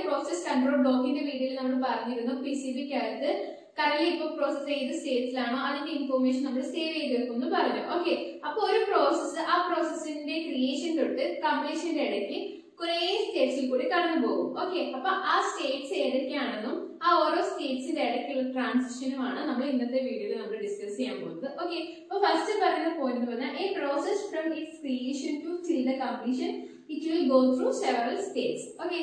Process control ബ്ലോക്കിന്റെ വീഡിയോയിൽ നമ്മൾ പറഞ്ഞിരുന്നു PCBക്കകത്ത് കറന്റ് ഇപ്പൊ പ്രോസസ് ഏത് സ്റ്റേജിലാണോ അതിന്റെ ഇൻഫോർമേഷൻ നമ്മൾ സേവ് ചെയ്ത് വെക്കുമെന്ന് പറഞ്ഞു. ഓക്കെ, അപ്പൊ ഒരു പ്രോസസ്സ് ആ പ്രോസസ്സിന്റെ ക്രിയേഷൻ തൊട്ട് കംപ്ലീഷന്റെ ഇടയ്ക്ക് കുറെ സ്റ്റേറ്റ്സിൽ കൂടി കടന്നു പോകും. ഓക്കെ, അപ്പൊ ആ സ്റ്റേറ്റ്സ് ഏതൊക്കെയാണെന്നും ആ ഓരോ സ്റ്റേറ്റ്സിന്റെ ഇടയ്ക്കുള്ള ട്രാൻസിഷനുമാണ് നമ്മൾ ഇന്നത്തെ വീഡിയോയിൽ നമ്മൾ ഡിസ്കസ് ചെയ്യാൻ പോകുന്നത്. ഓക്കെ, അപ്പൊ ഫസ്റ്റ് പറയുന്ന പോയിന്റ് എന്ന് പറഞ്ഞാൽ a process from its creation to till the completion it will go through several states. Okay,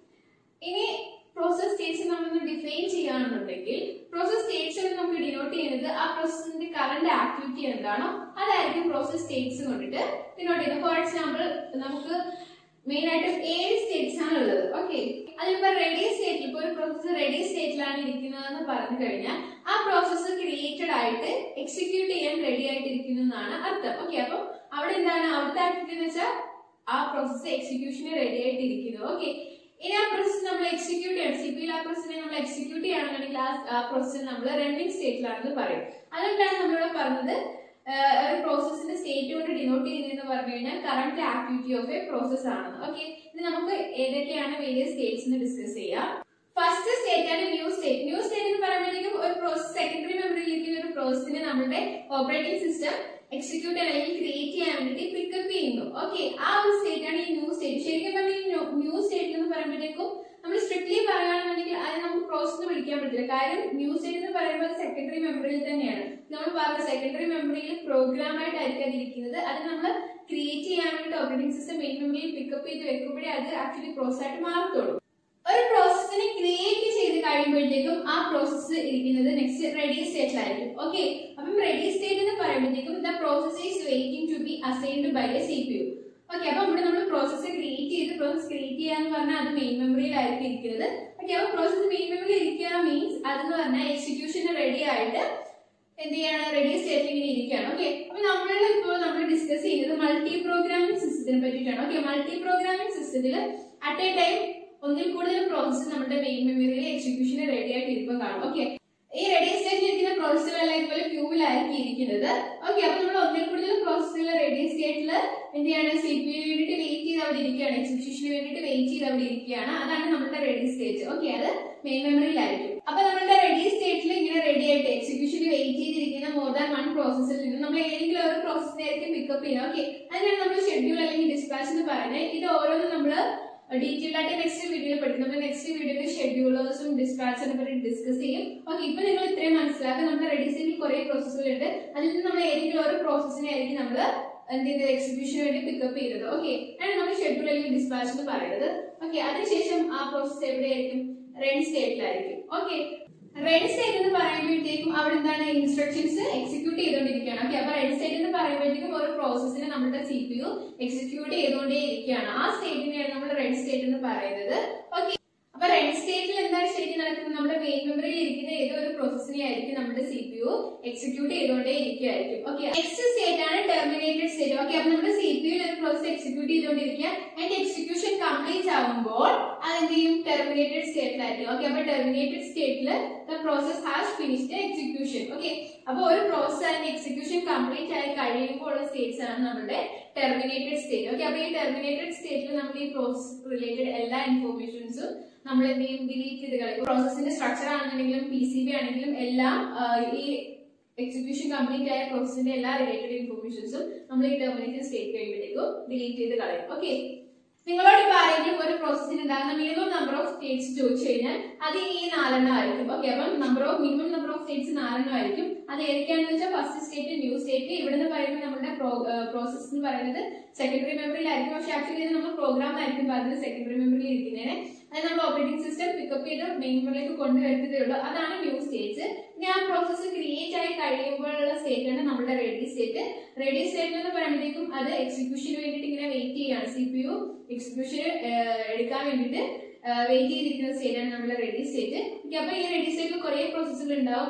ഇനി പ്രോസസ് സ്റ്റേറ്റ്സ് നമ്മൾ ഡിഫൈൻ ചെയ്യുകയാണെന്നുണ്ടെങ്കിൽ പ്രോസസ് സ്റ്റേറ്റ്സ് നമുക്ക് ഡിനോട്ട് ചെയ്യുന്നത് ആ പ്രോസസ്സിന്റെ കറന്റ് ആക്ടിവിറ്റി എന്താണോ അതായിരിക്കും പ്രോസസ് സ്റ്റേറ്റ്സ് കൊണ്ടിട്ട് ഡിനോട്ട് ചെയ്യുന്നത്. ഫോർ എക്സാമ്പിൾ, നമുക്ക് മെയിൻ ആയിട്ടും 7 സ്റ്റേറ്റ്സ് ആണ് ഉള്ളത്. ഓക്കെ, അതിലിപ്പോ റെഡി സ്റ്റേറ്റിൽ ഇപ്പൊ ഒരു പ്രോസസ് റെഡി സ്റ്റേറ്റിലാണ് ഇരിക്കുന്നതെന്ന് പറഞ്ഞു കഴിഞ്ഞാൽ ആ പ്രോസസ്സ് ക്രിയേറ്റഡ് ആയിട്ട് എക്സിക്യൂട്ട് ചെയ്യാൻ റെഡി ആയിട്ടിരിക്കുന്നു എന്നാണ് അർത്ഥം. ഓക്കെ, അപ്പൊ അവിടെ എന്താണ് അവിടുത്തെ ആക്ടിവിറ്റി എന്ന് വെച്ചാൽ ആ പ്രോസസ്സ് എക്സിക്യൂഷന് റെഡി ആയിട്ടിരിക്കുന്നു. ഓക്കെ, ഇനി ആ പ്രോസസ് നമ്മൾ എക്സിക്യൂട്ട് ചെയ്യണം, സിപിയിൽ ആ പ്രോസസ്സിനെ നമ്മൾ എക്സിക്യൂട്ട് ചെയ്യുകയാണെന്നുണ്ടെങ്കിൽ ആ പ്രോസസ് നമ്മൾ റണ്ണിംഗ് സ്റ്റേറ്റിലാണെന്ന് പറയും. അതുകൊണ്ടാണ് നമ്മളിവിടെ പറഞ്ഞത് ഒരു പ്രോസസ്സിന്റെ സ്റ്റേറ്റ് കൊണ്ട് ഡിനോട്ട് ചെയ്യുന്നതെന്ന് പറഞ്ഞു കഴിഞ്ഞാൽ current activity of a process ആണ്. ഓക്കെ, ഇത് നമുക്ക് ഏതൊക്കെയാണ് വേരിയസ് സ്റ്റേറ്റ്സ് എന്ന് ഡിസ്കസ് ചെയ്യാം. ഫസ്റ്റ് സ്റ്റേറ്റ് ആണ് ന്യൂ സ്റ്റേറ്റ്. ന്യൂ സ്റ്റേറ്റ് എന്ന് പറയുമ്പോഴേക്കും ഒരു പ്രോസസ് സെക്കൻഡറി മെമ്മറിയിൽ ഇരിക്കുന്ന ഒരു പ്രോസസ്സിനെ നമ്മുടെ ഓപ്പറേറ്റിംഗ് സിസ്റ്റം എക്സിക്യൂട്ട് അല്ലെങ്കിൽ ക്രിയേറ്റ് ചെയ്യാൻ വേണ്ടി പിക്കപ്പ് ചെയ്യുന്നു. ഓക്കെ, ആ ഒരു സ്റ്റേറ്റ് ആണ് ഈ ന്യൂ സ്റ്റേറ്റ്. ശരിക്കും പറഞ്ഞാൽ ന്യൂ സ്റ്റേറ്റ് എന്ന് പറയുമ്പോഴേക്കും നമ്മൾ സ്ട്രിക്ട്ലി പറയുകയാണെന്നുണ്ടെങ്കിൽ അത് നമുക്ക് പ്രോസസ് വിളിക്കാൻ പറ്റില്ല. കാര്യം ന്യൂ സ്റ്റേറ്റ് എന്ന് പറയുമ്പോൾ സെക്കൻഡറി മെമ്മറിയിൽ തന്നെയാണ്. നമ്മൾ പറഞ്ഞ സെക്കൻഡറി മെമ്മറിയിൽ പ്രോഗ്രാം ആയിട്ടായിരിക്കും അതിരിക്കുന്നത്. അത് നമ്മൾ ക്രിയേറ്റ് ചെയ്യാൻ വേണ്ടി ഓപ്പറേറ്റിംഗ് സിസ്റ്റം മെയിൻ മെമ്മറിയിൽ പിക്കപ്പ് ചെയ്ത് വെക്കുമ്പോഴേ അത് ആക്ച്വലി പ്രോസസ് ആയിട്ട് മാറത്തുള്ളൂ. ഒരു പ്രോസസ്സിനെ ക്രിയേറ്റ് ചെയ്ത് കഴിയുമ്പോഴത്തേക്കും ആ പ്രോസസ്സ് ഇരിക്കുന്നത് നെക്സ്റ്റ് റെഡി സ്റ്റേറ്റിലായിരിക്കും. ഓക്കെ, അപ്പം റെഡി സ്റ്റേറ്റ് എന്ന് പറയുമ്പോഴത്തേക്കും the process is waiting to be assigned by a CPU. Okay, അപ്പൊ ഇവിടെ നമ്മൾ പ്രോസസ് ക്രിയേറ്റ് ചെയ്ത് പ്രോസസ് ക്രിയേറ്റ് ചെയ്യാന്ന് പറഞ്ഞാൽ അത് മെയിൻ മെമ്മറിയിലായിരിക്കും ഇരിക്കുന്നത്. ഓക്കെ, അപ്പൊ പ്രോസസ് മെയിൻ മെമ്മറിയിൽ ഇരിക്കുക മീൻസ് അതെന്ന് പറഞ്ഞാൽ എക്സിക്യൂഷന് റെഡി ആയിട്ട് എന്ത് ചെയ്യാണ് റെഡി സ്റ്റേറ്റിൽ ഇങ്ങനെ ഇരിക്കുകയാണ്. ഓക്കെ, അപ്പൊ നമ്മൾ ഡിസ്കസ് ചെയ്യുന്നത് മൾട്ടി പ്രോഗ്രാമിംഗ് സിസ്റ്റത്തിനെ പറ്റിയിട്ടാണ്. ഓക്കെ, മൾട്ടി പ്രോഗ്രാമിംഗ് സിസ്റ്റത്തിൽ അറ്റ് എ ടൈം ഒന്നിൽ കൂടുതൽ പ്രോസസ് നമ്മുടെ മെയിൻ മെമ്മറിയിൽ എക്സിക്യൂഷന് റെഡി ആയിട്ട് ഇരിപ്പം കാണും. ഓക്കെ, ഈ റെഡി സ്റ്റേറ്റിൽ ഇരിക്കുന്ന പ്രോസസ്സുകളെല്ലാം ഇതുപോലെ ക്യൂവിലായിരിക്കും ഇരിക്കുന്നത്. ഓക്കെ, അപ്പൊ നമ്മൾ ഒന്നിൽ കൂടുതൽ പ്രോസസ്സുകൾ റെഡി സ്റ്റേറ്റിൽ എന്ത് ചെയ്യാണ് CPU വേണ്ടിയിട്ട് വെയിറ്റ് ചെയ്ത് അവിടെ ഇരിക്കുകയാണ്, എക്സിക്യൂഷന് വേണ്ടിയിട്ട് വെയിറ്റ് ചെയ്ത് അവിടെ ഇരിക്കുകയാണ്. അതാണ് നമ്മുടെ റെഡി സ്റ്റേറ്റ്. ഓക്കെ, അത് മെയിൻ മെമ്മറിയിലായിരിക്കും. അപ്പൊ നമ്മുടെ റെഡി സ്റ്റേറ്റിൽ ഇങ്ങനെ റെഡി ആയിട്ട് എക്സിക്യൂഷന് വെയിറ്റ് ചെയ്തിരിക്കുന്ന മോർ ദാൻ 1 പ്രോസസ്സിൽ നിന്ന് നമ്മൾ ഏതെങ്കിലും ഒരു പ്രോസസ്സിനായിരിക്കും പിക്കപ്പ് ചെയ്യുന്നത്. ഓക്കെ, അതിനാണ് നമ്മൾ ഷെഡ്യൂൾ അല്ലെങ്കിൽ ഡിസ്പാച്ച് എന്ന് പറയുന്നത്. ഇത് ഓരോന്നും നമ്മൾ ഡീറ്റെയിൽ ആയിട്ട് നെക്സ്റ്റ് വീഡിയോയിൽ പഠിക്കും. നമ്മൾ നെക്സ്റ്റ് വീഡിയോയിൽ ഷെഡ്യൂളേഴ്സും ഡിസ്പാച്ചറിനെ പറ്റി ഡിസ്കസ് ചെയ്യും. ഓക്കെ, ഇപ്പൊ നിങ്ങൾ ഇത്രയും മനസ്സിലാക്കുക. നമ്മുടെ റെഡി സ്റ്റേറ്റിൽ കുറെ പ്രോസസ്സുകൾ ഉണ്ട്. അതിൽ നിന്ന് നമ്മൾ ഏതെങ്കിലും ഒരു പ്രോസസ്സിനെ ആയിരിക്കും നമ്മൾ എന്ത് ചെയ്ത് എക്സിക്യൂഷന് വേണ്ടി പിക്കപ്പ് ചെയ്തത്. ഓക്കെ, ആണ് നമ്മൾ ഷെഡ്യൂൾ അല്ലെങ്കിൽ ഡിസ്പാച്ച് എന്ന് പറയുന്നത്. ഓക്കെ, അതിനുശേഷം ആ പ്രോസസ് എവിടെയായിരിക്കും റൺ സ്റ്റേറ്റിലായിരിക്കും. ഓക്കെ, റൺ സ്റ്റേറ്റ് എന്ന് പറയുമ്പോഴത്തേക്കും അവിടെ എന്താണ് ഇൻസ്ട്രക്ഷൻസ് എക്സിക്യൂട്ട് ചെയ്തുകൊണ്ടിരിക്കുകയാണ്. ഓക്കെ, അപ്പൊ റൺ സ്റ്റേറ്റ് എന്ന് പറയുമ്പോഴത്തേക്കും ഒരു പ്രോസസ്സിനെ നമ്മുടെ CPU എക്സിക്യൂട്ട് ചെയ്തുകൊണ്ടേ ഇരിക്കുകയാണ്. ആ സ്റ്റേറ്റിനെയാണ് നമ്മൾ റൺ സ്റ്റേറ്റ് എന്ന് പറയുന്നത്. ഓക്കെ, അപ്പൊ റൺ സ്റ്റേറ്റിൽ എന്താണ് ശരിക്കും നടക്കുന്നത്? നമ്മുടെ മെയിൻ മെമ്മറിയിൽ ഇരിക്കുന്ന ഏതോ ഒരു പ്രോസസ്സിനെ ആയിരിക്കും നമ്മുടെ CPU എക്സിക്യൂട്ട് ചെയ്തുകൊണ്ടേ ഇരിക്കുകയായിരിക്കും. ഓക്കെ, നെക്സ്റ്റ് സ്റ്റേറ്റ് ആണ് ടെർമിനേറ്റഡ് സ്റ്റേറ്റ്. ഓക്കെ, അപ്പൊ നമ്മുടെ CPU ഒരു പ്രോസസ് എക്സിക്യൂട്ട് ചെയ്തുകൊണ്ടിരിക്കുക. അതിന്റെ എക്സിക്യൂഷൻ കംപ്ലീറ്റ് ആവുമ്പോൾ അതെന്ത് ചെയ്യും? ടെർമിനേറ്റഡ് സ്റ്റേറ്റിലായിരിക്കും. ഓക്കെ, അപ്പൊ ടെർമിനേറ്റഡ് സ്റ്റേറ്റിൽ the process has finished execution. Okay, അപ്പൊ ഒരു പ്രോസസ് അതിന്റെ എക്സിക്യൂഷൻ കംപ്ലീറ്റ് ആയി കഴിയുമ്പോൾ ഉള്ള സ്റ്റേറ്റ്സ് ആണ് നമ്മുടെ ടെർമിനേറ്റഡ് സ്റ്റേറ്റ്. ഓക്കെ, അപ്പൊ ഈ ടെർമിനേറ്റഡ് സ്റ്റേറ്റിൽ നമ്മൾ ഈ പ്രോസസ് റിലേറ്റഡ് എല്ലാ ഇൻഫോർമേഷൻസും നമ്മൾ എന്ത് ചെയ്യും? ഡിലീറ്റ് ചെയ്ത് കളയും. പ്രോസസിന്റെ സ്ട്രക്ചർ ആണെന്നുണ്ടെങ്കിലും PCB ആണെങ്കിലും എല്ലാം ഈ എക്സിക്യൂഷൻ കംപ്ലീറ്റ് ആയ പ്രോസസിന്റെ എല്ലാ റിലേറ്റഡ് ഇൻഫോർമേഷൻസും നമ്മൾ ഈ ടെർമിനേറ്റഡ് സ്റ്റേറ്റ് കഴിയുമ്പോഴേക്കും ഡിലീറ്റ് ചെയ്ത് കളയും. ഓക്കെ, നിങ്ങളോട് ഇപ്പൊ ആരെങ്കിലും ഒരു പ്രോസസ്സിന് ഉണ്ടാകുന്ന മിനിമം നമ്പർ ഓഫ് സ്റ്റേറ്റ്സ് ചോദിച്ചു കഴിഞ്ഞാൽ അത് ഈ 4 ആയിരിക്കും. ഓക്കെ, അപ്പം മിനിമം നമ്പർ ഓഫ് സ്റ്റേറ്റ്സ് 4 ആയിരിക്കും. അത് ഏതൊക്കെയാണെന്ന് വെച്ചാൽ ഫസ്റ്റ് സ്റ്റേറ്റ് ന്യൂ സ്റ്റേറ്റ്. ഇവിടെ നിന്ന് പറയുമ്പോൾ നമ്മുടെ പ്രോസസ് എന്ന് പറയുന്നത് സെക്കൻഡറി മെമ്മറിയിലായിരിക്കും. പക്ഷെ ആക്ച്വലി നമ്മൾ പ്രോഗ്രാം ആയിരിക്കും പറഞ്ഞത് സെക്കൻഡറി മെമ്മറിയിൽ ഇരിക്കുന്നതിന്. അത് നമ്മൾ ഓപ്പറേറ്റിംഗ് സിസ്റ്റം പിക്കപ്പ് ചെയ്ത് മെയിൻ മെമ്മറിയിലേക്ക് കൊണ്ടുവരുത്തതേ ഉള്ളൂ. അതാണ് ന്യൂ സ്റ്റേറ്റ്സ്. ഇനി ആ പ്രോസസ് ക്രിയേറ്റ് ആയി കഴിയുമ്പോഴുള്ള സ്റ്റേറ്റ് ആണ് നമ്മുടെ റെഡി സ്റ്റേറ്റ്. റെഡി സ്റ്റേറ്റ് എന്ന് പറയുമ്പോഴേക്കും അത് എക്സിക്യൂഷന് വേണ്ടിയിട്ട് ഇങ്ങനെ വെയിറ്റ് ചെയ്യാണ്. CPU എക്സിക്യൂഷന് എടുക്കാൻ വേണ്ടിയിട്ട് വെയിറ്റ് ചെയ്തിരിക്കുന്ന സ്റ്റേറ്റ് ആണ് നമ്മുടെ റെഡി സ്റ്റേറ്റ്. അപ്പൊ ഈ റെഡി സ്റ്റേറ്റിൽ കുറെ പ്രോസസ്സുകൾ ഉണ്ടാവും.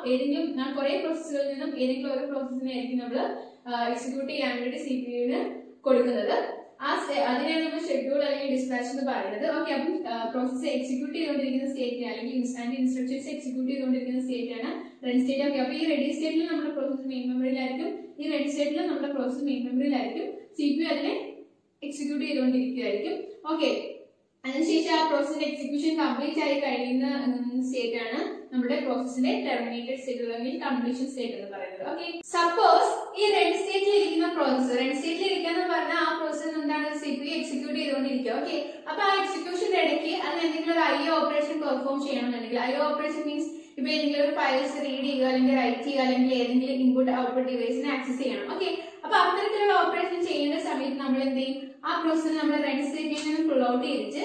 കുറെ പ്രോസസ്സുകളിൽ നിന്നും ഏതെങ്കിലും ഒരു പ്രോസസ്സിനെ ആയിരിക്കും നമ്മൾ എക്സിക്യൂട്ട് ചെയ്യാൻ വേണ്ടി CPU കൊടുക്കുന്നത്. അതിനെയാണ് നമ്മൾ ഷെഡ്യൂൾ അല്ലെങ്കിൽ ഡിസ്പാച്ച് എന്ന് പറയുന്നത്. ഓക്കെ, അപ്പം പ്രോസസ് എക്സിക്യൂട്ട് ചെയ്തുകൊണ്ടിരിക്കുന്ന സ്റ്റേറ്റ് അല്ലെങ്കിൽ ഇൻസ്ട്രക്ഷൻസ് എക്സിക്യൂട്ട് ചെയ്തുകൊണ്ടിരിക്കുന്ന സ്റ്റേറ്റ് ആണ് റൺ സ്റ്റേറ്റ്. ഓക്കെ, അപ്പൊ ഈ റെഡി സ്റ്റേറ്റിൽ നമ്മുടെ പ്രോസസ് മെയിൻ മെമ്മറിയിലായിരിക്കും. ഈ റൺ സ്റ്റേറ്റിൽ നമ്മുടെ പ്രോസസ് മെയിൻ മെമ്മറിയിലായിരിക്കും. CPU അതിനെ എക്സിക്യൂട്ട് ചെയ്തുകൊണ്ടിരിക്കുകയായിരിക്കും. ഓക്കെ, അതിനുശേഷം ആ പ്രോസസിന്റെ എക്സിക്യൂഷൻ കംപ്ലീറ്റ് ആയി കഴിയുന്ന സ്റ്റേറ്റ് ആണ് നമ്മുടെ പ്രോസസിന്റെ ടെർമിനേറ്റഡ് സ്റ്റേറ്റ് അല്ലെങ്കിൽ കംപ്ലീഷൻ സ്റ്റേറ്റ് എന്ന് പറയുന്നത്. ഓക്കെ, സപ്പോസ് ഈ റെഡ് സ്റ്റേറ്റിൽ ഇരിക്കുന്ന പ്രോസസ്, റെഡ് സ്റ്റേറ്റിൽ ഇരിക്കാന്ന് പറഞ്ഞാൽ ആ പ്രോസസ് എന്താണ്, CPU എക്സിക്യൂട്ട് ചെയ്തുകൊണ്ടിരിക്കുക. ഓക്കെ, അപ്പൊ ആ എക്സിക്യൂഷന്റെ ഇടയ്ക്ക് അതിന് എന്തെങ്കിലും ഒരു IO ഓപ്പറേഷൻ പെർഫോം ചെയ്യണമെന്നുണ്ടെങ്കിൽ, IO ഓപ്പറേഷൻ മീൻസ് ഇപ്പൊ ഏതെങ്കിലും ഒരു ഫയൽസ് റീഡ് ചെയ്യുക അല്ലെങ്കിൽ റൈറ്റ് ചെയ്യുക അല്ലെങ്കിൽ ഏതെങ്കിലും ഇൻപുട്ട് ഔട്ട്പുട്ട് ഡിവൈസിനെ ആക്സസ് ചെയ്യണം. ഓക്കെ, അപ്പൊ അത്തരത്തിലുള്ള ഓപ്പറേഷൻ ചെയ്യുന്ന സമയത്ത് നമ്മൾ എന്ത് ചെയ്യും, ആ പ്രോസസ് നമ്മൾ റെഡ് സ്റ്റേറ്റിൽ നിന്ന് ഫുൾ ഔട്ട് ചെയ്തിട്ട്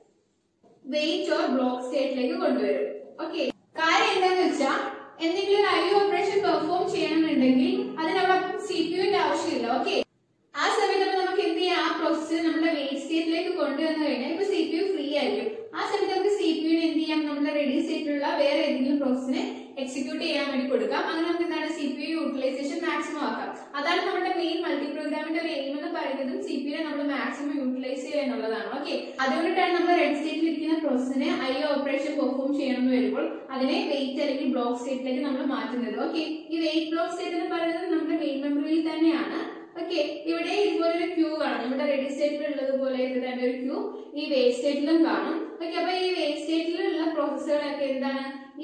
വെയിറ്റ് ഓർ ബ്ലോക്ക് സ്റ്റേറ്റിലേക്ക് കൊണ്ടുവരും. ഓക്കെ, കാര്യം എന്താന്ന് വെച്ചാൽ എന്തെങ്കിലും ഒരു IO ഓപ്പറേഷൻ പെർഫോം ചെയ്യണമെന്നുണ്ടെങ്കിൽ അതിനവിടെ CPUവിന്റെ ആവശ്യമില്ല. ഓക്കെ, ആ സമയത്ത് നമുക്ക് എന്ത് ചെയ്യാം, ആ പ്രോസസ് നമ്മുടെ വെയിറ്റ് സ്റ്റേറ്റിലേക്ക് കൊണ്ടുവന്നു കഴിഞ്ഞാൽ ഇപ്പൊ CPU ഫ്രീ ആയിരിക്കും. ആ സമയത്ത് നമുക്ക് CPUവിന് എന്ത് ചെയ്യാം, നമ്മുടെ റെഡി സ്റ്റേറ്റിലുള്ള വേറെ ഏതെങ്കിലും പ്രോസസ്സിനെ എക്സിക്യൂട്ട് ചെയ്യാൻ വേണ്ടി കൊടുക്കാം. അങ്ങനെ നമുക്ക് എന്താണ് CPU യൂട്ടിലൈസേഷൻ മാക്സിമം ആക്കാം. അതാണ് നമ്മുടെ മെയിൻ മൾട്ടി പ്രോഗ്രാമിന്റെ ഒരു എയിം എന്ന് പറയുന്നതും CPUനെ നമ്മൾ മാക്സിമം യൂട്ടിലൈസ് ചെയ്യുക എന്നുള്ളതാണ്. ഓക്കെ, അതുകൊണ്ടിട്ടാണ് നമ്മൾ റെഡ് സ്റ്റേറ്റിൽ ഇരിക്കുന്ന പ്രോസസ്സിനെ IO ഓപ്പറേഷൻ പെർഫോം ചെയ്യണമെന്ന് വരുമ്പോൾ അതിനെ വെയിറ്റ് അല്ലെങ്കിൽ ബ്ലോക്ക് സ്റ്റേറ്റിലേക്ക് നമ്മൾ മാറ്റുന്നത്. ഓക്കെ, ഈ വെയിറ്റ് ബ്ലോക്ക് സ്റ്റേറ്റ് എന്ന് പറയുന്നത് നമ്മുടെ മെയിൻ മെമ്മറിയിൽ തന്നെയാണ്. ഓക്കെ, ഇവിടെ ഇതുപോലെ ഒരു ക്യൂ കാണും, നമ്മുടെ റെഡി സ്റ്റേറ്റിൽ ഉള്ളതുപോലെ തന്നെ ഒരു ക്യൂ ഈ വെയിറ്റ് സ്റ്റേറ്റിലും കാണും. ഓക്കെ, അപ്പൊ ഈ വെയിറ്റ് സ്റ്റേറ്റിലുള്ള പ്രോസസ്സുകളൊക്കെ എന്താണ്,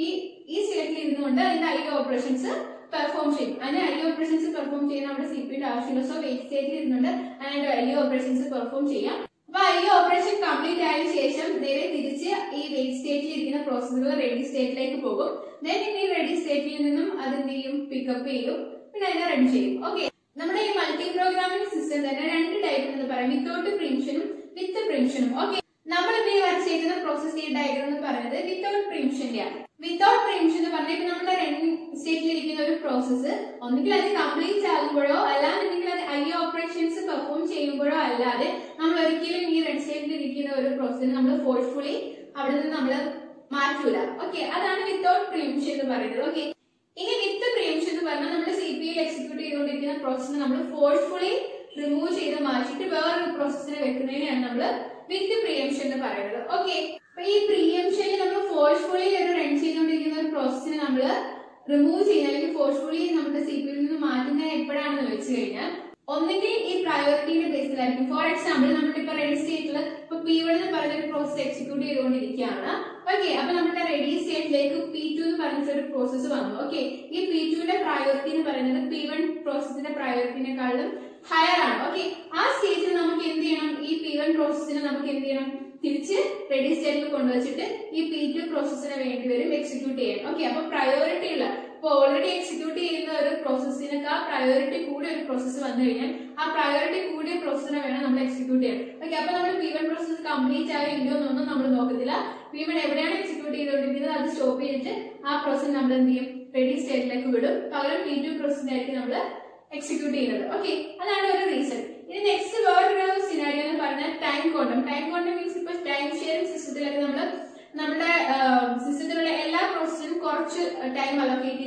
ഈ സ്റ്റേറ്റിൽ ഇരുന്നുകൊണ്ട് അതിന്റെ IO ഓപ്പറേഷൻസ് പെർഫോം ചെയ്യും. അതിന്റെ IO ഓപ്പറേഷൻസ് പെർഫോം ചെയ്യാൻ നമ്മുടെ CPUന്റെ ആവശ്യമില്ല. സോ വെയിറ്റ് സ്റ്റേറ്റിൽ ഇരുന്നുകൊണ്ട് അതിന്റെ IO ഓപ്പറേഷൻസ് പെർഫോം ചെയ്യാം. അപ്പൊ IO ഓപ്പറേഷൻ കംപ്ലീറ്റ് ആയ ശേഷം നേരെ തിരിച്ച് ഈ വെയിറ്റ് സ്റ്റേറ്റിൽ ഇരിക്കുന്ന പ്രോസസ്സുകൾ റെഡി സ്റ്റേറ്റിലേക്ക് പോകും. ദെൻ ഈ റെഡി സ്റ്റേറ്റിൽ നിന്നും അത് എന്ത് ചെയ്യും, പിക്കപ്പ് ചെയ്യും, പിന്നെ അതിനെ റൺ ചെയ്യും. ഓക്കെ, നമ്മുടെ ഈ മൾട്ടി പ്രോഗ്രാമിംഗ് സിസ്റ്റം തന്നെ രണ്ട് ടൈപ്പ് എന്ന് പറയാം, വിത്തൗട്ട് പ്രീംഷനും വിത്ത് പ്രീംഷനും. ഓക്കെ, നമ്മളിപ്പോ ഈ വർക്ക് ചെയ്യുന്ന പ്രോസസ് ഡയഗ്രം എന്ന് പറയുന്നത് വിത്തൗട്ട് പ്രീംഷന്റെ ആണ്. വിത്തൗട്ട് പ്രീംഷൻ എന്ന് പറഞ്ഞാൽ നമ്മുടെ റണ്ണിംഗ് സ്റ്റേറ്റിൽ ഇരിക്കുന്ന ഒരു പ്രോസസ്സ് ഒന്നുകിൽ അത് കംപ്ലീറ്റ് ആകുമ്പോഴോ അല്ലാന്നുണ്ടെങ്കിൽ അത് IO ഓപ്പറേഷൻസ് പെർഫോം ചെയ്യുമ്പോഴോ അല്ലാതെ നമ്മൾ ഒരിക്കലും ഈ റെഡ് സ്റ്റേറ്റിൽ ഇരിക്കുന്ന ഒരു പ്രോസസ്സിനെ നമ്മൾ ഫോഴ്സ്ഫുള്ളി അവിടെ നിന്ന് നമ്മൾ മാറ്റൂല. ഓക്കെ, അതാണ് വിത്തൗട്ട് പ്രീംഷൻ എന്ന് പറയുന്നത്. ഓക്കെ, ഇനി വിത്ത് പ്രീംഷൻ എന്ന് പറഞ്ഞാൽ നമ്മുടെ CPU എക്സിക്യൂട്ട് ചെയ്തുകൊണ്ടിരിക്കുന്ന പ്രോസസ്സിനെ നമ്മൾ ഫോഴ്സ്ഫുള്ളി റിമൂവ് ചെയ്ത് മാറ്റിയിട്ട് വേറൊരു പ്രോസസ്സിനെ വെക്കുന്നതിനെയാണ് നമ്മൾ വിത്ത് പ്രീംഷൻ എന്ന് പറയുന്നത്. ഓക്കെ, അപ്പൊ ഈ പ്രീംഷനിൽ നമ്മൾ ഫോഴ്സ്ഫുള്ളി ഒരു റൺ ചെയ്തുകൊണ്ടിരിക്കുന്ന ഒരു പ്രോസസ്സിനെ നമ്മൾ റിമൂവ് ചെയ്യുന്ന അല്ലെങ്കിൽ ഫോഴ്സ്ഫുള്ളി നമ്മുടെ CPUവിൽ നിന്ന് മാറ്റുന്നത് എപ്പോഴാണെന്ന് വെച്ച് കഴിഞ്ഞാൽ ഒന്നെങ്കിൽ ഈ പ്രയോറിറ്റിയുടെ ബേസിലായിരിക്കും. ഫോർ എക്സാമ്പിൾ നമ്മുടെ ഇപ്പൊ റെഡി സ്റ്റേറ്റിൽ ഇപ്പൊ P1 എന്ന് പറഞ്ഞ ഒരു പ്രോസസ് എക്സിക്യൂട്ട് ചെയ്തുകൊണ്ടിരിക്കുകയാണ്. ഓക്കെ, അപ്പൊ നമ്മുടെ റെഡി സ്റ്റേറ്റിലേക്ക് P2 എന്ന് പറഞ്ഞ ഒരു പ്രോസസ്സ് വന്നു. ഓക്കെ, ഈ P2ന്റെ പ്രയോറിറ്റി എന്ന് പറയുന്നത് P1 പ്രോസസ്സിന്റെ പ്രയോറിറ്റിനെക്കാളും ഹയർ ആണ്. ഓക്കെ, ആ സ്റ്റേറ്റിൽ നമുക്ക് എന്ത് ചെയ്യണം, ഈ P1 പ്രോസസ്സിനെ നമുക്ക് എന്ത് ചെയ്യണം, തിരിച്ച് റെഡി സ്റ്റേറ്റിൽ കൊണ്ടുവച്ചിട്ട് ഈ P2 പ്രോസസ്സിന് വേണ്ടി വരും എക്സിക്യൂട്ട് ചെയ്യാൻ. ഓക്കെ, അപ്പൊ പ്രയോറിറ്റി ഉള്ള ഇപ്പൊ ഓൾറെഡി എക്സിക്യൂട്ട് ചെയ്യുന്ന ഒരു പ്രോസസ്സിനൊക്കെ പ്രയോറിറ്റി കൂടിയ ഒരു പ്രോസസ്സ് വന്നു കഴിഞ്ഞാൽ ആ പ്രയോറിറ്റി കൂടിയ പ്രോസസ്സിനെ വേണം നമ്മൾ എക്സിക്യൂട്ട് ചെയ്യാൻ. ഓക്കെ, അപ്പൊ നമ്മൾ P1 പ്രോസസ് കംപ്ലീറ്റ് ആയോ ഇല്ലയോ എന്നൊന്നും നമ്മൾ നോക്കത്തില്ല. P1 എവിടെയാണ് എക്സിക്യൂട്ട് ചെയ്തുകൊണ്ടിരിക്കുന്നത് അത് സ്റ്റോപ്പ് ചെയ്തിട്ട് ആ പ്രോസസ് നമ്മൾ എന്ത് ചെയ്യും, റെഡി സ്റ്റേറ്റിലേക്ക് വിടും. പകരം P2 പ്രോസസ്സിനായിരിക്കും നമ്മൾ എക്സിക്യൂട്ട് ചെയ്യുന്നത്. ഓക്കെ, അതാണ് ഒരു റീസൺ. ഇനി നെക്സ്റ്റ് വേറൊരു സിനാരിയോ എന്ന് പറഞ്ഞാൽ time quantum. Time quantum means ഇപ്പൊ ടൈം ഷെയറിംഗ് സിസ്റ്റത്തിലൊക്കെ നമ്മൾ നമ്മുടെ സിസ്റ്റത്തിലുള്ള എല്ലാ പ്രോസസ്സിനും കുറച്ച് ടൈം അലോക്കേറ്റ്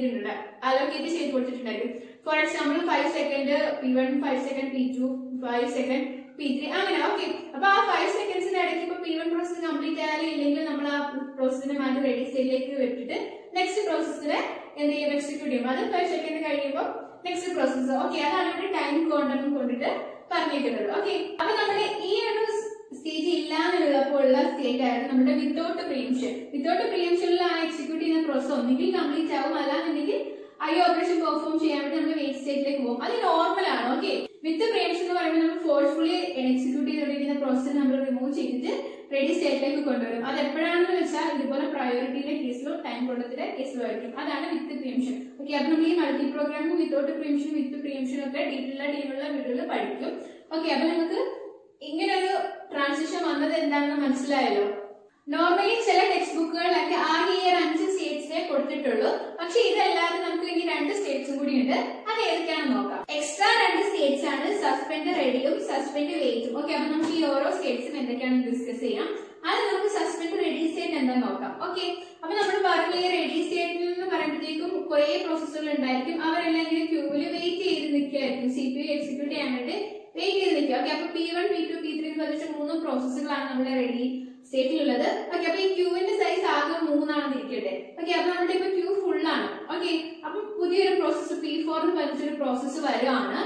ചെയ്ത് കൊടുത്തിട്ടുണ്ടായിരിക്കും. For example 5 second P1, 5 second P2, 5 second P3 അങ്ങനെ. ഓക്കെ, അപ്പൊ ആ 5 സെക്കൻഡ്സിന്റെ ഇടയ്ക്ക് ഇപ്പൊ P1 പ്രോസസ് കംപ്ലീറ്റ് ആയാലും ഇല്ലെങ്കിൽ നമ്മൾ ആ പ്രോസസ്സിനെ മാറ്റി റെഡി സ്റ്റേറ്റിലേക്ക് വെച്ചിട്ട് നെക്സ്റ്റ് പ്രോസസ്സിനെ എന്ത് ചെയ്യും, എക്സിക്യൂട്ട് ചെയ്യും. അത് 5 സെക്കൻഡ് കഴിയുമ്പോൾ നെക്സ്റ്റ് പ്രോസസ്. ഓക്കെ, അതാണ് ഇവിടെ ടൈം ക്വാണ്ടം കൊണ്ടിട്ട് പറഞ്ഞിരിക്കുന്നത്. ഓക്കെ, അപ്പൊ നമ്മുടെ ഈ ഒരു സ്റ്റേജ് ഇല്ലാന്നുള്ളപ്പോൾ ഉള്ള സ്റ്റേറ്റ് ആയിരുന്നു നമ്മുടെ വിത്തൗട്ട് പ്രീംഷൻ. വിത്തൗട്ട് പ്രീംഷനിൽ ആ എക്സിക്യൂട്ട് ചെയ്യുന്ന പ്രോസസ് ഒന്നെങ്കിൽ കംപ്ലീറ്റ് ആവും, അല്ലാന്നുണ്ടെങ്കിൽ IO ഓപ്പറേഷൻ പെർഫോം ചെയ്യാൻ വേണ്ടി നമ്മൾ വെയിറ്റ് സ്റ്റേറ്റിലേക്ക് പോകും. അത് നോർമൽ ആണ്. ഓക്കെ, വിത്ത് പ്രീംഷൻ എന്ന് പറയുമ്പോൾ നമ്മൾ ഫോഴ്സ്ഫുള്ളി എക്സിക്യൂട്ട് ചെയ്തുകൊണ്ടിരിക്കുന്ന പ്രോസസ് നമ്മൾ റിമൂവ് ചെയ്തിട്ട് റെഡി സ്റ്റേറ്റിലേക്ക് കൊണ്ടുവരും. അത് എപ്പോഴാണെന്ന് വെച്ചാൽ ഇതുപോലെ പ്രയോറിറ്റിയുടെ കേസിലോ ടൈം ക്വാണ്ടത്തിന്റെ കേസിലോ ആയിരിക്കും. അതാണ് വിത്ത് പ്രീംഷൻ. ഓക്കെ, അപ്പൊ നമ്മൾ ഈ മൾട്ടി പ്രോഗ്രാമും വിത്തൗട്ട് പ്രീംഷനും വിത്ത് പ്രീംഷനും ഒക്കെ ഡീറ്റെയിലുള്ള വീഡിയോയിൽ പഠിക്കും. ഓക്കെ, അപ്പൊ നമുക്ക് ഇങ്ങനെ ഒരു ട്രാൻസിഷൻ വന്നത് എന്താണെന്ന് മനസ്സിലായല്ലോ. നോർമലി ചില ടെക്സ്റ്റ് ബുക്കുകളിലൊക്കെ ആകെ ഈ 5 സ്റ്റേറ്റ്സിനെ കൊടുത്തിട്ടുള്ളൂ. പക്ഷെ ഇതല്ലാതെ നമുക്ക് ഇനി 2 സ്റ്റേറ്റ്സും കൂടി ഉണ്ട്. അത് ഏതൊക്കെയാണെന്ന് നോക്കാം. എക്സ്ട്രാ 2 സ്റ്റേറ്റ്സ് ആണ് സസ്പെൻഡ് റെഡിയും സസ്പെൻഡ് വെയിറ്റും. ഓക്കെ, അപ്പൊ നമുക്ക് ഈ ഓരോ സ്റ്റേറ്റ്സും എന്തൊക്കെയാണെന്ന് ഡിസ്കസ് ചെയ്യാം. അത് നമുക്ക് സസ്പെൻഡ് റെഡി സ്റ്റേറ്റ് എന്താന്ന് നോക്കാം. ഓക്കെ, അപ്പൊ നമ്മൾ പറഞ്ഞ ഈ റെഡി സ്റ്റേറ്റിൽ എന്ന് പറയുമ്പോഴത്തേക്കും കുറെ പ്രോസസ്സുകൾ ഉണ്ടായിരിക്കും. അവരെല്ലാം ഇങ്ങനെ ക്യൂവിൽ വെയിറ്റ് ചെയ്ത് നിൽക്കുകയായിരിക്കും, CPU എക്സിക്യൂട്ട് ചെയ്യാൻ വേണ്ടി വെയിറ്റ് ചെയ്ത് നിൽക്കുക. ഓക്കെ, അപ്പൊ P1, P2, P3 എന്ന് പറഞ്ഞിട്ട് 3 പ്രോസസ്സുകളാണ് നമ്മുടെ റെഡി സ്റ്റേറ്റിലുള്ളത്. ഓക്കെ, അപ്പൊ ഈ ക്യൂവിന്റെ സൈസ് ആകെ 3 ആണെന്ന് ഇരിക്കട്ടെ. ഓക്കെ, അപ്പൊ നമ്മുടെ ഇപ്പൊ ക്യൂ ഫുൾ ആണ്. ഓക്കെ, അപ്പൊ പുതിയൊരു പ്രോസസ്സ് P4 എന്ന് പറഞ്ഞിട്ടൊരു പ്രോസസ്സ് വരുവാണ്.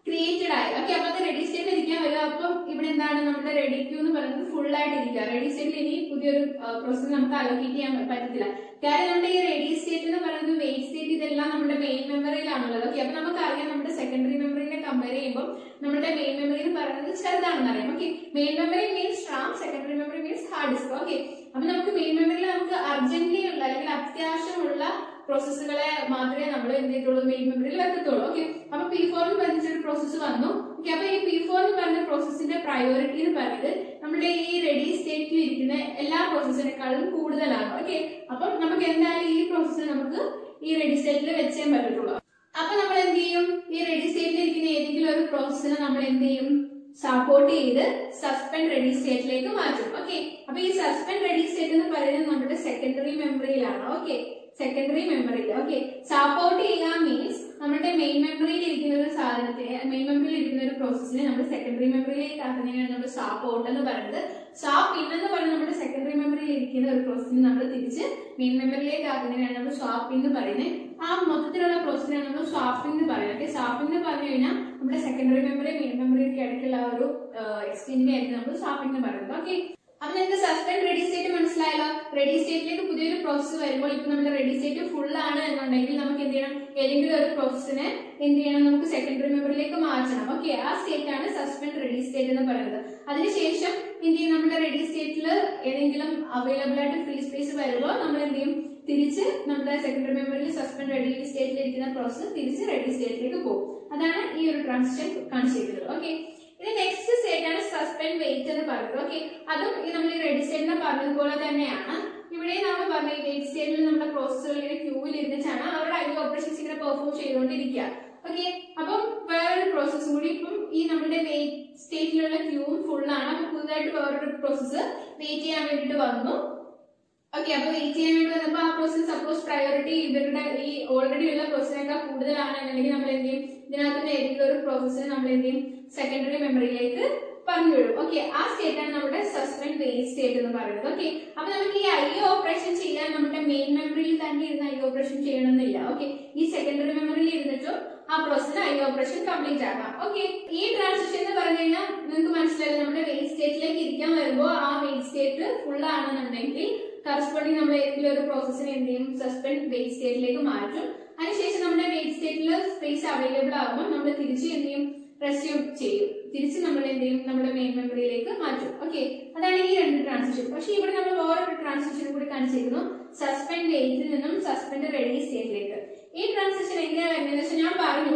ക്രിയേറ്റഡ് ആയി. ഓക്കെ, അപ്പൊ അത് റെഡി സ്റ്റേറ്റിൽ ഇരിക്കാൻ വരിക. അപ്പം ഇവിടെ എന്താണ് നമ്മുടെ റെഡി ക്യൂ എന്ന് പറയുന്നത് ഫുൾ ആയിട്ട് ഇരിക്കുക. റെഡി സ്റ്റേറ്റിൽ ഇനി പുതിയൊരു പ്രോസസ് നമുക്ക് അലോക്കേറ്റ് ചെയ്യാൻ പറ്റത്തില്ല. കാരണം നമ്മുടെ ഈ റെഡി സ്റ്റേറ്റ് എന്ന് പറയുന്നത് വെയിറ്റ് സ്റ്റേറ്റ് ഇതെല്ലാം നമ്മുടെ മെയിൻ മെമ്മറിയിലാണുള്ളത്. ഓക്കെ, അപ്പൊ നമുക്കറിയാം നമ്മുടെ സെക്കൻഡറി മെമ്മറിനെ കമ്പയർ ചെയ്യുമ്പോൾ നമ്മുടെ മെയിൻ മെമ്മറി എന്ന് പറയുന്നത് ചെറുതാണെന്ന് അറിയാം. Okay, main memory means RAM, secondary memory means hard disk. Okay, അപ്പൊ നമുക്ക് മെയിൻ മെമ്മറിയിൽ നമുക്ക് അർജന്റ്ലി ഉള്ള അല്ലെങ്കിൽ അത്യാവശ്യമുള്ള പ്രോസസ്സുകളെ മാത്രമേ നമ്മൾ എന്ത് ചെയ്തിട്ടുള്ളൂ, മെയിൻ മെമ്മറിയിൽ വെക്കത്തുള്ളൂ. ഓക്കെ, അപ്പൊ P4 എന്ന് പറഞ്ഞൊരു പ്രോസസ്സ് വന്നു. ഓക്കെ, അപ്പൊ ഈ P4 എന്ന് പറഞ്ഞ പ്രോസസ്സിന്റെ പ്രയോറിറ്റി എന്ന് പറയുന്നത് നമ്മുടെ ഈ റെഡി സ്റ്റേറ്റിൽ ഇരിക്കുന്ന എല്ലാ പ്രോസസ്സിനേക്കാളും കൂടുതലാണ്. ഓക്കെ, അപ്പം നമുക്ക് എന്തായാലും ഈ പ്രോസസ്സിൽ നമുക്ക് ഈ റെഡി സ്റ്റേറ്റിൽ വെച്ചേ പറ്റത്തുള്ളൂ. അപ്പൊ നമ്മൾ എന്ത് ചെയ്യും, ഈ റെഡി സ്റ്റേറ്റിൽ ഇരിക്കുന്ന ഏതെങ്കിലും ഒരു പ്രോസസ്സിനെ നമ്മൾ എന്ത് ചെയ്യും, സപ്പോർട്ട് ചെയ്ത് സസ്പെൻഡ് റെഡി സ്റ്റേറ്റിലേക്ക് മാറ്റും. ഓക്കെ, അപ്പൊ ഈ സസ്പെൻഡ് റെഡി സ്റ്റേറ്റ് എന്ന് പറയുന്നത് നമ്മുടെ സെക്കൻഡറി മെമ്മറിയിലാണ്. ഓക്കെ, സെക്കൻഡറി മെമ്മറിയിൽ. ഓക്കെ, സപ്പോർട്ട് ചെയ്യുക മീൻസ് നമ്മുടെ മെയിൻ മെമ്മറിയിൽ ഇരിക്കുന്ന ഒരു സാധനത്തെ, മെയിൻ മെമ്മറിയിൽ ഇരിക്കുന്ന ഒരു പ്രോസസ്സിനെ നമ്മൾ സെക്കൻഡറി മെമ്മറിയിലേക്ക് ആക്കുന്നതിനാണ് നമ്മൾ സപ്പോർട്ട് എന്ന് പറയുന്നത്. സ്വാപ്പ് ഇൻ എന്ന് പറയുന്നത് നമ്മുടെ സെക്കൻഡറി മെമ്മറിയിൽ ഇരിക്കുന്ന ഒരു പ്രോസസ്സിനെ നമ്മൾ തിരിച്ച് മെയിൻ മെമ്മറിയിലേക്ക് ആക്കുന്നതിനാണ് നമ്മൾ സ്വാപ്പ് എന്ന് പറയുന്നത്. ആ മൊത്തത്തിലുള്ള പ്രോസസ്സിനാണ് നമ്മൾ സ്വാപ്പിംഗ് എന്ന് പറയുന്നത്. ഓക്കെ, സ്വാപ്പിംഗ് എന്ന് പറഞ്ഞു കഴിഞ്ഞാൽ നമ്മുടെ സെക്കൻഡറി മെമ്മറി മെയിൻ മെമ്മറിക്ക് ഇടയ്ക്കുള്ള ഒരു എക്സ്ചേഞ്ചിനെ ആയിരിക്കും നമ്മൾ സ്വാപ്പിംഗ് എന്ന് പറയുന്നത്. ഓക്കെ, അപ്പൊ നിങ്ങൾക്ക് സസ്പെൻഡ് റെഡി സ്റ്റേറ്റ് മനസ്സിലായല്ലോ. റെഡി സ്റ്റേറ്റിലേക്ക് പുതിയൊരു പ്രോസസ്സ് വരുമ്പോൾ ഇപ്പൊ നമ്മുടെ റെഡി സ്റ്റേറ്റ് ഫുൾ ആണ് എന്നുണ്ടെങ്കിൽ നമുക്ക് എന്ത് ചെയ്യണം, ഏതെങ്കിലും ഒരു പ്രോസസ്സിനെ എന്ത് ചെയ്യണം, നമുക്ക് സെക്കൻഡറി മെമ്മറിയിലേക്ക് മാറ്റണം. ഓക്കെ, ആ സ്റ്റേറ്റ് ആണ് സസ്പെൻഡ് റെഡി സ്റ്റേറ്റ് എന്ന് പറയുന്നത്. അതിനുശേഷം എന്ത് ചെയ്യും, നമ്മുടെ റെഡി സ്റ്റേറ്റിൽ ഏതെങ്കിലും അവൈലബിൾ ആയിട്ട് ഫ്രീ സ്പേസ് വരുമ്പോൾ നമ്മൾ എന്ത് ചെയ്യും, തിരിച്ച് നമ്മുടെ സെക്കൻഡറി മെമ്മറിയിൽ സസ്പെൻഡ് റെഡി സ്റ്റേറ്റിൽ ഇരിക്കുന്ന പ്രോസസ്സ് തിരിച്ച് റെഡി സ്റ്റേറ്റിലേക്ക് പോകും. അതാണ് ഈ ഒരു ട്രാൻസിഷൻ കാണിച്ചിരിക്കുന്നത്. ഓക്കെ, ഇനി നെക്സ്റ്റ് സ്റ്റേറ്റ് ആണ് സസ്പെൻഡ് വെയിറ്റ് എന്ന് പറയുന്നത്. ഓക്കെ, അതും നമ്മൾ ഈ റെഡി സ്റ്റേറ്റിനെ പറഞ്ഞതുപോലെ തന്നെയാണ്. ഇവിടെ നമ്മൾ പറഞ്ഞ ഈ വെയിറ്റ് സ്റ്റേറ്റിൽ നമ്മുടെ പ്രോസസ്സുകൾ ഇങ്ങനെ ക്യൂവിൽ ഇരുന്നിട്ടാണ് അവരുടെ ഐ ഓപ്പറേഷൻസ് ഇങ്ങനെ പെർഫോം ചെയ്തുകൊണ്ടിരിക്കുക. ഓക്കെ, അപ്പം വേറൊരു പ്രോസസ്സും കൂടി ഇപ്പം ഈ നമ്മുടെ വെയിറ്റ് സ്റ്റേറ്റിലുള്ള ക്യൂവും ഫുൾ ആണ്. അപ്പൊ പുതുതായിട്ട് വേറൊരു പ്രോസസ്സ് വെയിറ്റ് ചെയ്യാൻ വേണ്ടിട്ട് വന്നു. ഓക്കെ, അപ്പൊ വെയിറ്റ് ചെയ്യാൻ വേണ്ടി വന്നപ്പോൾ ആ പ്രോസസ് സപ്പോസ് പ്രയോറിറ്റി ഇവരുടെ ഈ ഓൾറെഡി ഉള്ള പ്രോസസ്സിനേക്കാൾ കൂടുതലാണെന്നുണ്ടെങ്കിൽ നമ്മൾ എന്ത് ചെയ്യും, ഇതിനകത്ത് ഏതെങ്കിലും ഒരു പ്രോസസ്സിനെ നമ്മൾ എന്ത് ചെയ്യും, സെക്കൻഡറി മെമ്മറിയിലേക്ക് പറഞ്ഞു വിടും. ഓക്കെ, ആ സ്റ്റേറ്റ് ആണ് നമ്മുടെ സസ്പെൻഡ് വെയിറ്റ് സ്റ്റേറ്റ് എന്ന് പറയുന്നത്. ഓക്കെ, അപ്പൊ നമുക്ക് ഈ ഐ ഓപ്പറേഷൻ ചെയ്യാൻ നമ്മുടെ മെയിൻ മെമ്മറിയിൽ തന്നെ ഇരുന്ന് ഐ ഓപ്പറേഷൻ ചെയ്യണമെന്നില്ല. ഓക്കെ, ഈ സെക്കൻഡറി മെമ്മറിയിൽ ഇരുന്നിട്ടും ആ പ്രോസസ്സിന് ഐ ഓപ്പറേഷൻ കംപ്ലീറ്റ് ആക്കാം. ഓക്കെ, ഈ ട്രാൻസിഷൻ എന്ന് പറഞ്ഞു കഴിഞ്ഞാൽ നിങ്ങൾക്ക് മനസ്സിലായത് നമ്മുടെ വെയിറ്റ് സ്റ്റേറ്റിലേക്ക് ഇരിക്കാൻ വരുമ്പോൾ ആ വെയിറ്റ് സ്റ്റേറ്റ് ഫുൾ ആണെന്നുണ്ടെങ്കിൽ കറസ്പോണ്ടിങ് നമ്മൾ ഏതെങ്കിലും ഒരു പ്രോസസ്സിനെ എന്ത് ചെയ്യും, സസ്പെൻഡ് വെയിറ്റ് സ്റ്റേറ്റിലേക്ക് മാറ്റും. അതിനുശേഷം നമ്മുടെ വെയിറ്റ് സ്റ്റേറ്റിൽ സ്പേസ് അവൈലബിൾ ആകുമ്പോൾ നമ്മൾ തിരിച്ച് എന്ത് ചെയ്യും, റെസ്യൂം ചെയ്യും. തിരിച്ച് നമ്മൾ എന്ത് ചെയ്യും, നമ്മുടെ മെയിൻ മെമ്മറിയിലേക്ക് മാറ്റും. ഓക്കെ, അതാണ് ഈ രണ്ട് ട്രാൻസിഷൻ. പക്ഷെ ഇവിടെ നമ്മൾ വേറൊരു ട്രാൻസിഷൻ കൂടി കാണിച്ചിരിക്കുന്നു, സസ്പെൻഡ് വെയിറ്റിൽ നിന്നും സസ്പെൻഡ് റെഡി സ്റ്റേറ്റിലേക്ക്. ഈ ട്രാൻസിഷൻ എങ്ങനെയാണ് വരുന്നത് വെച്ചാൽ ഞാൻ പറഞ്ഞു,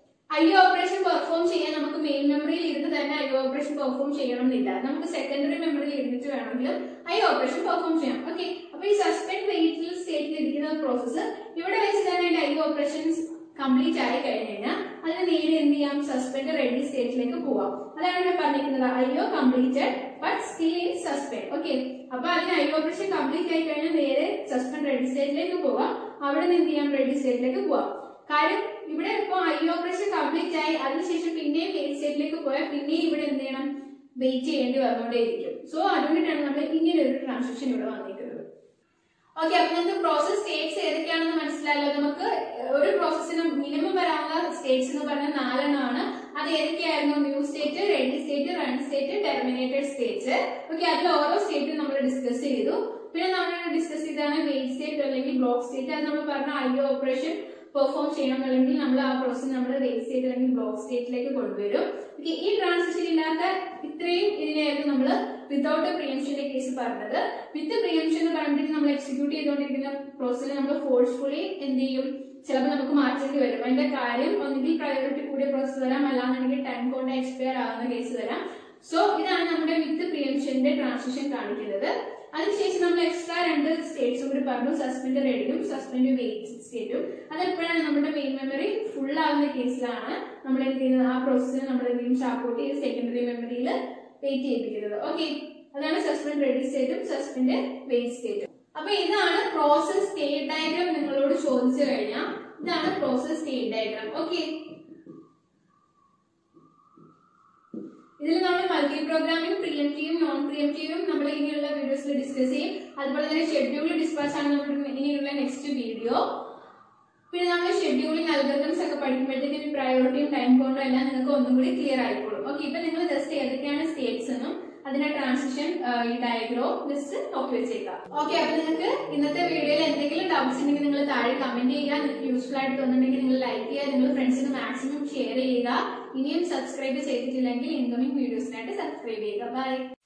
ഐ ഓപ്പറേഷൻ പെർഫോം ചെയ്യാൻ നമുക്ക് മെയിൻ മെമ്മറിയിൽ ഇരുന്ന് തന്നെ ഐ ഓപ്പറേഷൻ പെർഫോം ചെയ്യണം എന്നില്ല. നമുക്ക് സെക്കൻഡറി മെമ്മറിയിൽ ഇരുന്നിട്ട് വേണമെങ്കിലും ഐ ഓപ്പറേഷൻ പെർഫോം ചെയ്യാം. ഓക്കെ, അപ്പൊ ഈ സസ്പെൻഡ് വെയിറ്റിൽ സ്റ്റേറ്റിൽ ഇരിക്കുന്ന പ്രോസസ്സ് ഇവിടെ വെച്ച് തന്നെ ഐ ഓപ്പറേഷൻസ് കംപ്ലീറ്റ് ആയി കഴിഞ്ഞാൽ അതിന് നേരെ എന്ത് ചെയ്യാം, സസ്പെൻഡ് റെഡി സ്റ്റേറ്റിലേക്ക് പോവാം. അതാണ് ഇവിടെ പറഞ്ഞിരിക്കുന്നത്, IO completed but still in suspend. Okay, അപ്പൊ അതിന് ഐ ഓപ്പറേഷൻ കംപ്ലീറ്റ് ആയി കഴിഞ്ഞാൽ നേരെ സസ്പെൻഡ് റെഡി സ്റ്റേറ്റിലേക്ക് പോവാം. അവിടെ നിന്ന് എന്ത് ചെയ്യാം, റെഡി സ്റ്റേറ്റിലേക്ക് പോവാം. കാര്യം ഇവിടെ ഇപ്പൊ ഐ ഓപ്പറേഷൻ കംപ്ലീറ്റ് ആയി അതിനുശേഷം പിന്നെയും വെയിറ്റ് സ്റ്റേറ്റിലേക്ക് പോയാൽ പിന്നെയും ഇവിടെ എന്ത് ചെയ്യണം, വെയിറ്റ് ചെയ്യേണ്ടി വന്നുകൊണ്ടേയിരിക്കും. സോ അതുകൊണ്ടിട്ടാണ് നമ്മൾ ഇങ്ങനെ ഒരു ട്രാൻസാക്ഷൻ ഇവിടെ വന്നിരിക്കുന്നത്. ഓക്കെ, അപ്പൊ നമുക്ക് പ്രോസസ് സ്റ്റേറ്റ്സ് ഏതൊക്കെയാണെന്ന് മനസ്സിലായല്ലോ. നമുക്ക് ഒരു പ്രോസസ്സിന് മിനിമം വരാനുള്ള സ്റ്റേറ്റ്സ് എന്ന് പറഞ്ഞാൽ 4 എണ്ണമാണ്. അത് ഏതൊക്കെയായിരുന്നു, new state, ready state, run state, terminated state. Okay, അതിൽ ഓരോ സ്റ്റേറ്റും നമ്മൾ ഡിസ്കസ് ചെയ്തു. പിന്നെ നമ്മൾ ഡിസ്കസ് ചെയ്താണ് വെയിറ്റ് സ്റ്റേറ്റ് അല്ലെങ്കിൽ ബ്ലോക്ക് സ്റ്റേറ്റ്. അത് നമ്മൾ പറഞ്ഞ IO ഓപ്പറേഷൻ പെർഫോം ചെയ്യണം അല്ലെങ്കിൽ നമ്മൾ ആ പ്രോസസ് നമ്മൾ വെയിറ്റ് സ്റ്റേറ്റ് അല്ലെങ്കിൽ ബ്ലോക്ക് സ്റ്റേറ്റിലേക്ക് കൊണ്ടുവരും. ഓക്കെ, ഈ ട്രാൻസിഷൻ ഇല്ലാത്ത ഇത്രയും ഇതിനായിരുന്നു നമ്മൾ വിത്തൗട്ട് പ്രിയംഷന്റെ കേസ് പറഞ്ഞത്. വിത്ത് പ്രിയംഷൻ എന്ന് പറഞ്ഞിട്ട് നമ്മൾ എക്സിക്യൂട്ട് ചെയ്തുകൊണ്ടിരിക്കുന്ന പ്രോസസ്സിൽ നമ്മൾ ഫോഴ്സ്ഫുള്ളി എന്ത് ചെയ്യും, ചിലപ്പോൾ നമുക്ക് മാറ്റേണ്ടി വരും. അതിന്റെ കാര്യം ഒന്നുകിൽ പ്രയോറിറ്റി കൂടിയ പ്രോസസ് വരാം, അല്ലാന്നുണ്ടെങ്കിൽ ടൈം കൊണ്ട് എക്സ്പയർ ആകുന്ന കേസ് വരാം. സോ ഇതാണ് നമ്മുടെ വിത്ത് പ്രിയംഷന്റെ ട്രാൻസിഷൻ കാണിക്കുന്നത്. അതിനുശേഷം നമ്മൾ എക്സ്ട്രാ 2 സ്റ്റേറ്റ്സും കൂടി പറഞ്ഞു, സസ്പെൻഡ് റെഡിയും സസ്പെൻഡ് വെയിറ്റ് സ്റ്റേറ്റും. അതെപ്പോഴാണ് നമ്മുടെ മെയിൻ മെമ്മറി ഫുൾ ആകുന്ന കേസിലാണ് നമ്മൾ എന്ത് ചെയ്യുന്നത്, ആ പ്രോസസ്സിനെ നമ്മൾ എന്തെങ്കിലും സപ്പോർട്ട് ചെയ്ത് സെക്കൻഡറി മെമ്മറിയിൽ വെയിറ്റ് ചെയ്യിപ്പിക്കുന്നത്. ഓക്കെ, അതാണ് സസ്പെൻഡ് റെഡി സ്റ്റേറ്റും സസ്പെൻഡ് വെയിറ്റ് സ്റ്റേറ്റും. അപ്പൊ ഇതാണ് പ്രോസസ് സ്റ്റേറ്റ് ഡയഗ്രാം. നിങ്ങളോട് ചോദിച്ചു കഴിഞ്ഞാൽ ഇതാണ് പ്രോസസ് സ്റ്റേറ്റ് ഡയഗ്രാം. ഓക്കെ, ഇതിൽ നമ്മൾ മൾട്ടി പ്രോഗ്രാമിംഗ്, പ്രിയംറ്റീവും നോൺ പ്രിയംറ്റീവും നമ്മൾ ഇനിയുള്ള വീഡിയോസിൽ ഡിസ്കസ് ചെയ്യും. അതുപോലെ തന്നെ ഷെഡ്യൂൾ ഡിസ്പാച്ച് ആണ് നമ്മുടെ ഇനിയുള്ള നെക്സ്റ്റ് വീഡിയോ. പിന്നെ നമ്മൾ ഷെഡ്യൂളിംഗ് അൽഗോരിതംസ് ഒക്കെ പഠിക്കുമ്പോഴത്തേക്കും പ്രയോറിറ്റിയും ടൈം കോണ്ടും എല്ലാം നിങ്ങൾക്ക് നിങ്ങൾക്ക് ഒന്നും കൂടി ക്ലിയർ ആയിക്കോളും. ഓക്കെ, ഇപ്പൊ നിങ്ങൾ ജസ്റ്റ് ഏതൊക്കെയാണ് സ്റ്റേറ്റ്സ് എന്നും അതിന്റെ ട്രാൻസിഷൻ ഈ ഡയഗ്രാം ജസ്റ്റ് നോക്കി വെച്ചേക്കാം. ഓക്കെ, അപ്പൊ നിങ്ങൾക്ക് ഇന്നത്തെ വീഡിയോയിൽ എന്തെങ്കിലും ഡൗട്ട്സ് ഉണ്ടെങ്കിൽ നിങ്ങൾ താഴെ കമന്റ് ചെയ്യുക. നിങ്ങൾക്ക് യൂസ്ഫുൾ ആയിട്ട് തോന്നുന്നുണ്ടെങ്കിൽ നിങ്ങൾ ലൈക്ക് ചെയ്യുക, നിങ്ങൾ ഫ്രണ്ട്സിന് മാക്സിമം ഷെയർ ചെയ്യുക. ഇനിയും സബ്സ്ക്രൈബ് ചെയ്തിട്ടില്ലെങ്കിൽ ഇൻകമിംഗ് വീഡിയോസിനായിട്ട് സബ്സ്ക്രൈബ് ചെയ്യുക. ബൈ.